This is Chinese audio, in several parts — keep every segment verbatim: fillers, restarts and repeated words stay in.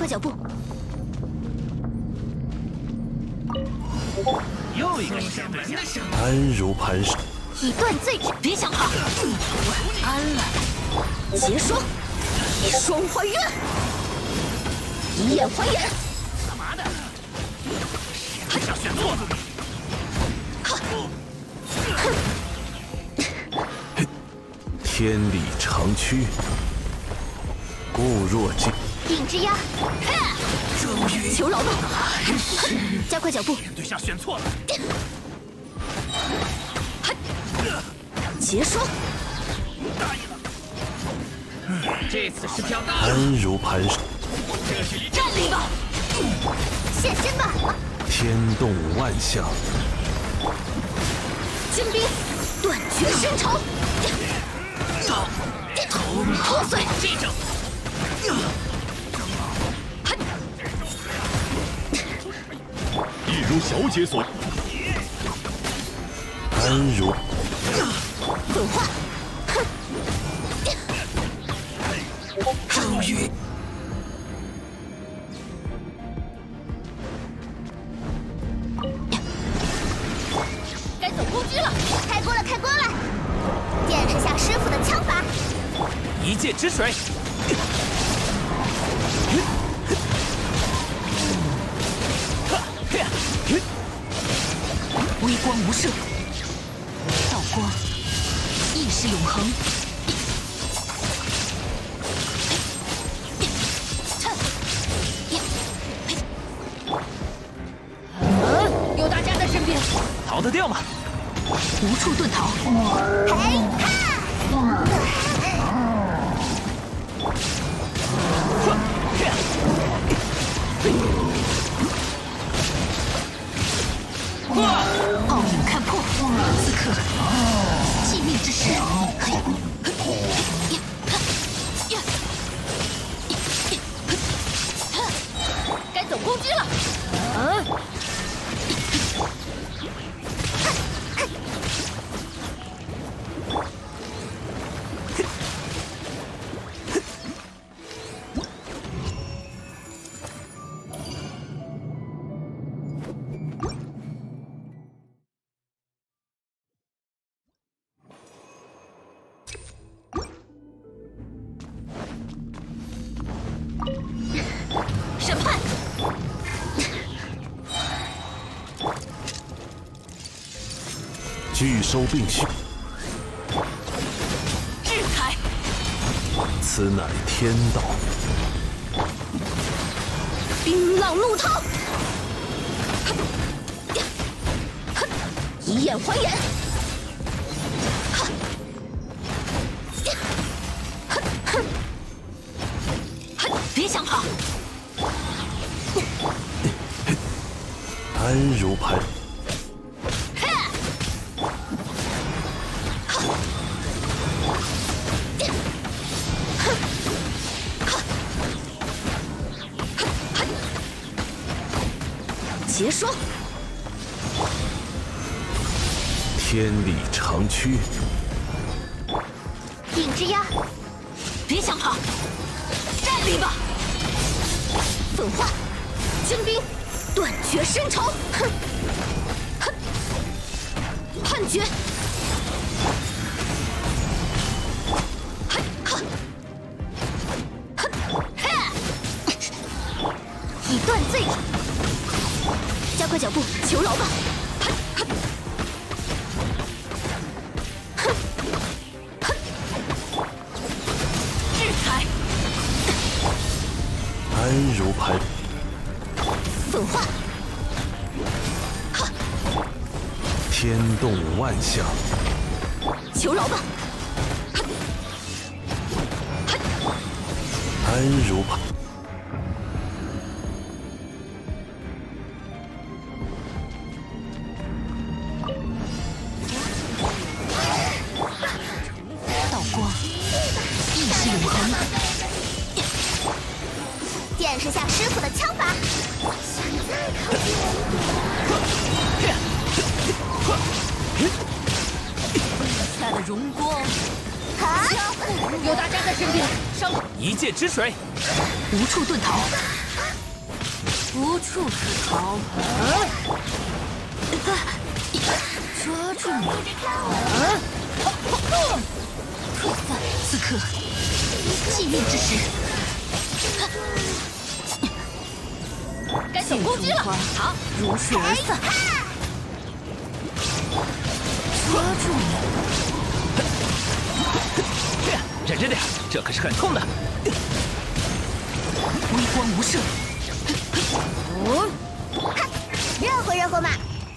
快脚步。 又一个失败的伤。 安如磐石。 以断罪之，别想跑！晚安了，结霜，双还原，以眼还眼。 干嘛的？还想选错字？ 天理长驱，固若金。 影之鸦， 终于求饶吧！加快脚步。 对象选错了。 结霜。 大意了。这次是飘大。 安如磐石。 站立吧！现身吧！ 天动万象。 精兵，断绝深仇。 刀，头破碎。 这种。 一如小姐所。 安如。 粉化。 终于。 该走攻击了！开锅了，开锅了！见识下师傅的枪法。 一剑之水。 微光无射，道光，意识永恒。有大家在身边， 逃得掉吗？ 无处遁逃。嘿奥影看破，此刻寂灭之时。该走攻击了。啊！审判， 拒收并蓄。 制裁， 此乃天道。 冰浪怒涛，以眼还眼。别想跑！ 安如磐。 结霜。 天理长驱。 影之鸦，别想跑！站立吧！粉化，精兵，断绝深仇。哼，哼，判决。以断罪之，加快脚步，求饶吧！制裁， 安如磐。 粉化， 天动万象。 求饶吧！ 安如磐。 道光，意识永恒。见识下师傅的枪法。下的荣光。啊！有大家在身边，伤一剑之水。 无处遁逃。 无处可逃。抓住你！退散！此刻，寂灭之时，该走攻击了。好，如水而散。抓住你！ 忍着点，这可是很痛的。 微光无射。哦， 热乎热乎嘛！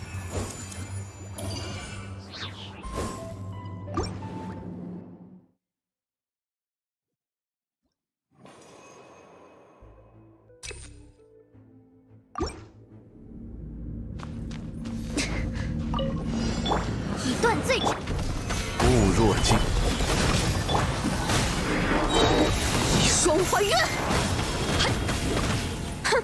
以断罪之。 物若惊。 以双还愿。哼！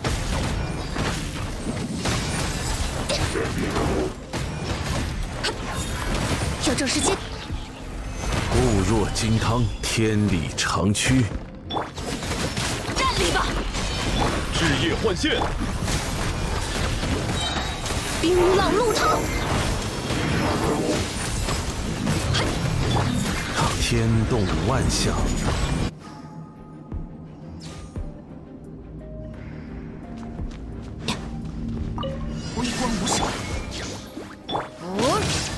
要找时间。 物若金汤，天理长驱。 站立吧！ 日夜换线。 冰浪怒涛。 天动万象。 微光无射。哦。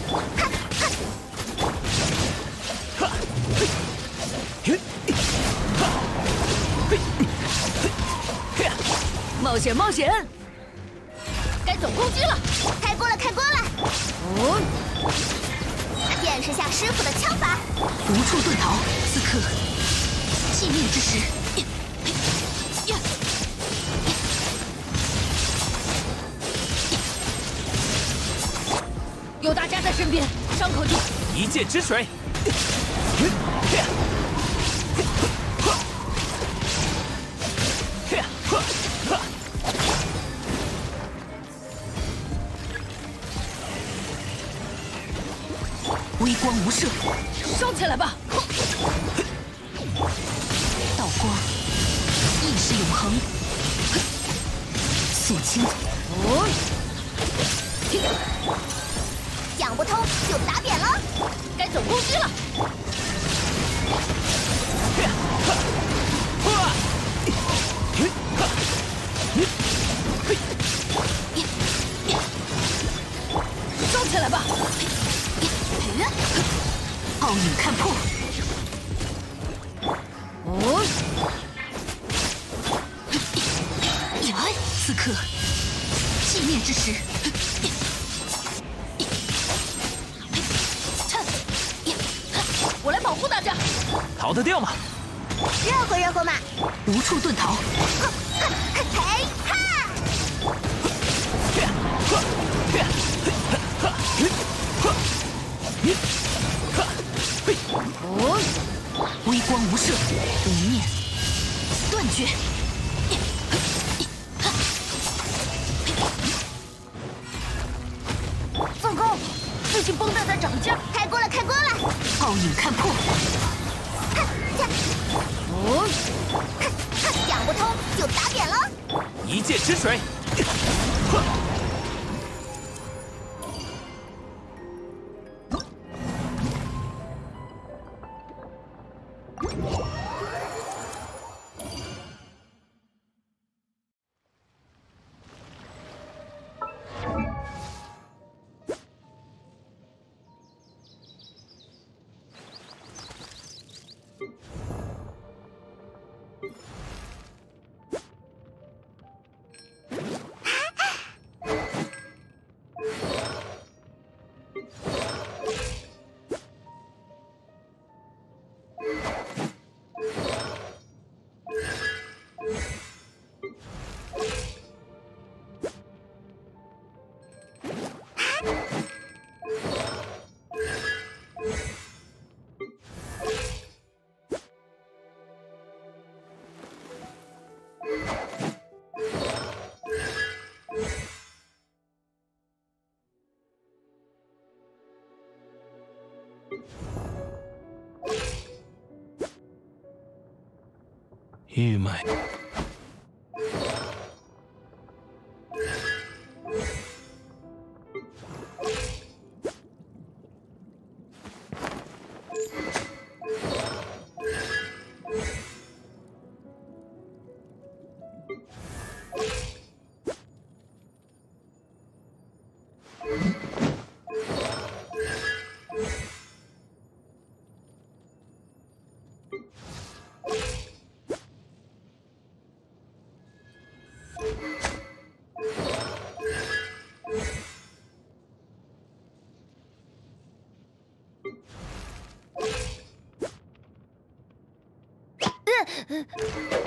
冒险冒险！该走攻击了！ 开锅了开锅了！ 哦， 见识下师傅的枪法！ 无处遁逃，此刻寂灭之时。有大家在身边，伤口就一剑之水。 微光无射，烧起来吧！道光，意识永恒。肃清。哦。 讲不通就打扁了。 该走攻击了。烧起来吧！奥影看破。哦。此刻，寂灭之时。我来保护大家。 逃得掉吗？ 热乎热乎嘛！ 无处遁逃。 嘿哈！ 哦，微光无射，无念断绝。糟糕，最近绷带在涨价。 开锅了开锅了！ 奥影看破。哦， 讲不通就打扁了。 一剑之水。 玉脉， 哼。